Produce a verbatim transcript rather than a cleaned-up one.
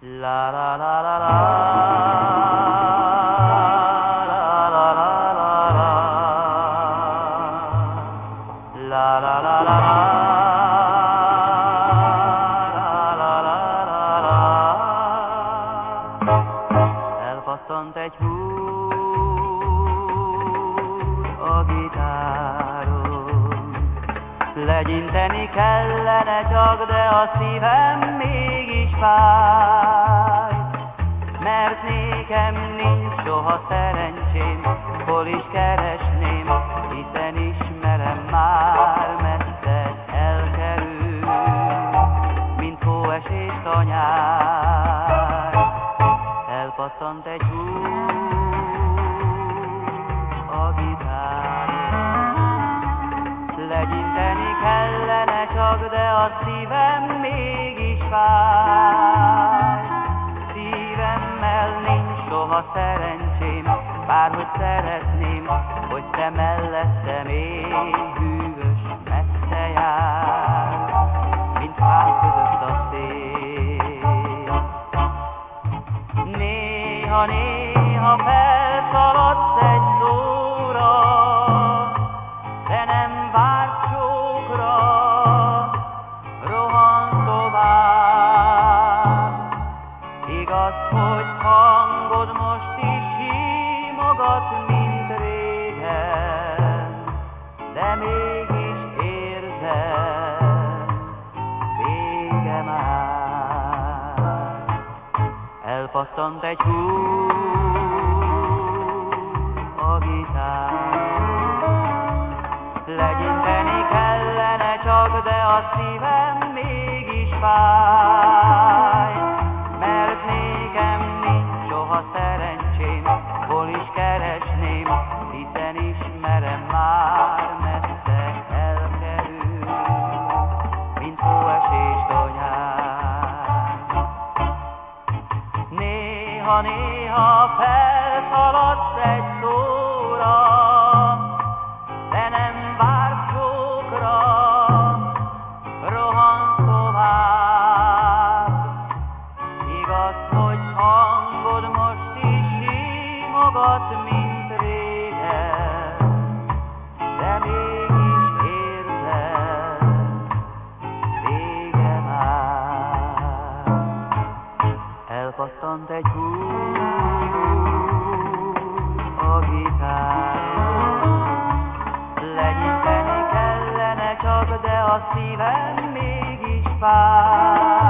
La la la la la. La la la la la. Elpattant egy húr a gitáron, legyinteni kellene csak, de a szívem mégis fáj, mert nékem nincs soha szerencsém, hol is keresném, hiszen ismerem már messze elkerül, mint hóesést a nyár. Elpattant egy húr a gitáron, legyinteni kellene csak, de a szívem mégis fáj. Szívemmel nincs soha szerencsém, bárhogy szeretném, hogy te mellettem élj, hűvös messze jár, mint fák között a szél. Néha-néha felszaladsz egy szóra, de nem vársz csókra, rohan tovább. Igaz, hogy hangod most is hímogat, mint régen, de mégis érzem, vége már. Elpattant egy húr a gitáron, legyinteni kellene csak, de a szívem mégis fáj, mert nékem nincs soha szerencsém, hol is keresném, hiszen ismerem már messze elkerül, mint hóesést a nyár. Néha-néha felszaladsz egy szóra, de nem vársz csókra, rohansz tovább. Igaz, hogy hangod most is hímogat, mint régen, de mégis érzem, vége már. Elpattant egy húr a gitáron, legyinteni kellene csak, de a szívem mégis fáj.